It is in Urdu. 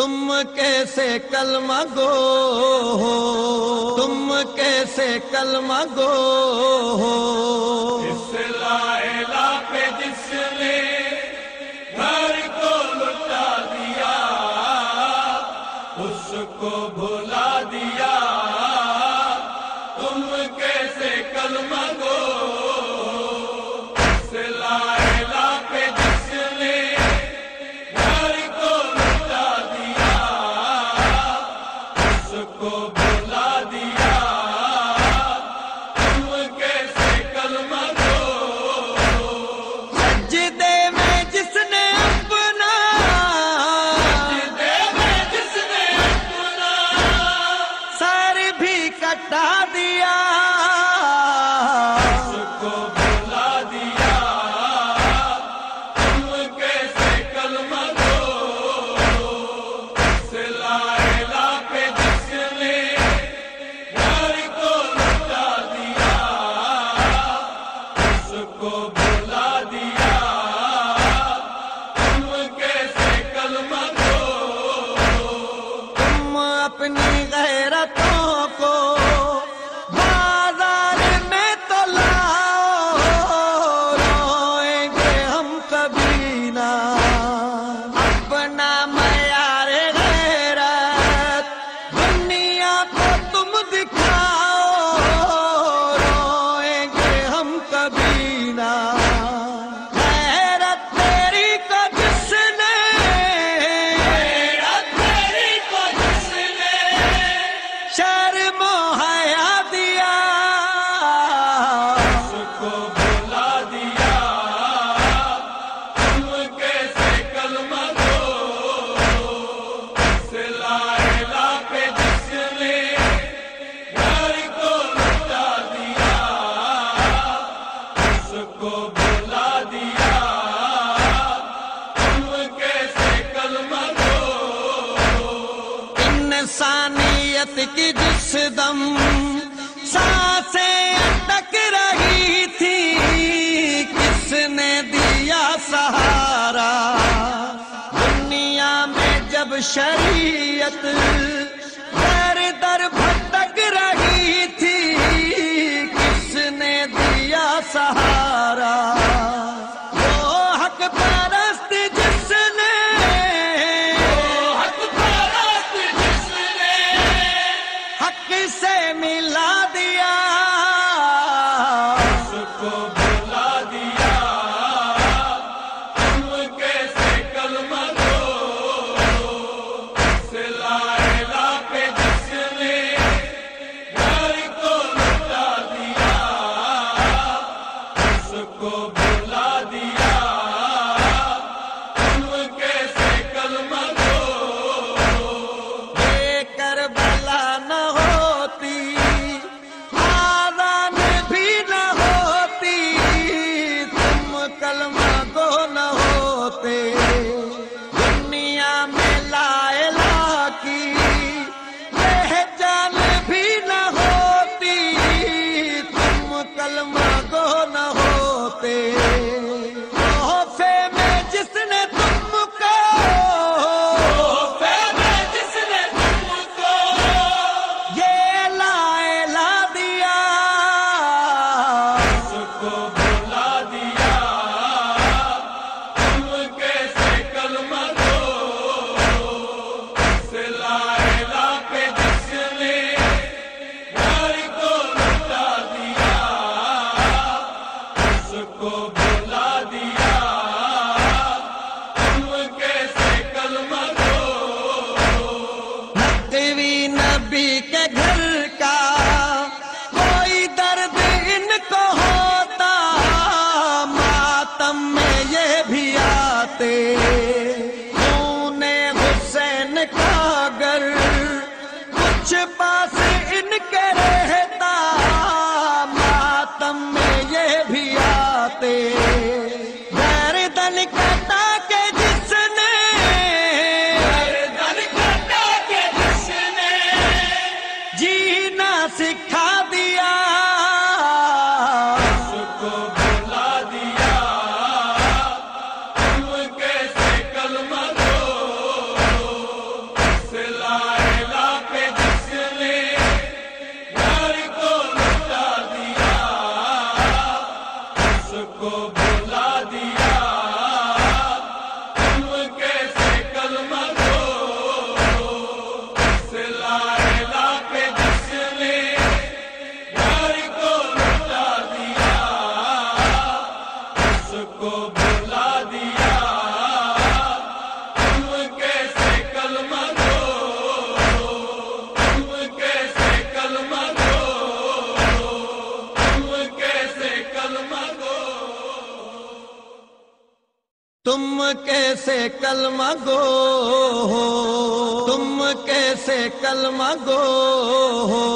تم کیسے کلمہ گو ہو، تم کیسے کلمہ گو ہو، اس لا الہ پہ جس نے گھر کو لٹا دیا، اس کو بھلا دیا، تم کیسے کلمہ گو، اس لا الہ پہ جس نے گھر کو لٹا دیا، اس کو بھلا دیا، تم کیسے کلمہ گو، سجدے میں جس نے اپنا، سجدے میں جس نے اپنا سر بھی کٹا دیا، اس کو بھلا دیا، تم کیسے کلمہ گو، اس لا الہ پہ جس نے گھر کو لٹا دیا، اس کو بھلا دیا، تم کیسے کلمہ گو، تم اپنی غیرتوں کو بازار میں تو لاؤ، روئیں گے ہم کبھی نہ، اپنا معیار غیرت دنیا کو تم دکھاؤ، روئیں گے ہم کبھی نہ، غیرت تیری کو جس نے، غیرت تیری کو جس نے شرم و حیا دیا، اس کو بھلا دیا، تم کیسے کلمہ گو، اس لا الہ پہ جس نے گھر کو لٹا دیا، اس کو بھلا دیا، تم کیسے کلمہ گو، انسانیت کی جس دم سانسیں اٹک رہی تھی، کس نے دیا سہارا، دنیا میں جب شریعت در در بھٹک رہی تھی، کس نے دیا سہارا، وہ حق پرست جس نے، حق پرست جس نے حق سے ملا دیا، اس کو بھلا دیا، تم کیسے کلمہ گو، اس لا الہ پہ جس نے گھر کو لٹا دیا، اس کو بھلا دیا، تم کیسے کلمہ گو، یہ کربلا نہ ہوتی، آذان بھی نہ ہوتی، تم کلمہ گو نہ ہوتے، دنیا میں لا الہ کی پہچان بھی نہ ہوتی، تم کلمہ گو نہ ہوتے، تحفے میں جس نے تم کو، تحفے میں جس نے تم کو یہ لا الہ دیا، اس کو بھلا دیا، تم کیسے کلمہ گو، اس لا الہ پہ جس نے گھر کو لٹا دیا، اس کو بھلا دیا، تم کیسے کلمہ گو، نقوی نبی کے گھر کا کوئی درد ان کو ہوتا، ماتم میں یہ بھی آتے، خون حسین کا اگر کچھ پاس ان کے رہتا، ماتم میں یہ بھی آتے، گردن کٹا کے جس نے، گردن کٹا کے جس نے جینا سکھا دیا، اس کو بھلا دیا، تم کیسے کلمہ گو، کیسے کلمہ گو ہو، تم کیسے کلمہ گو ہو،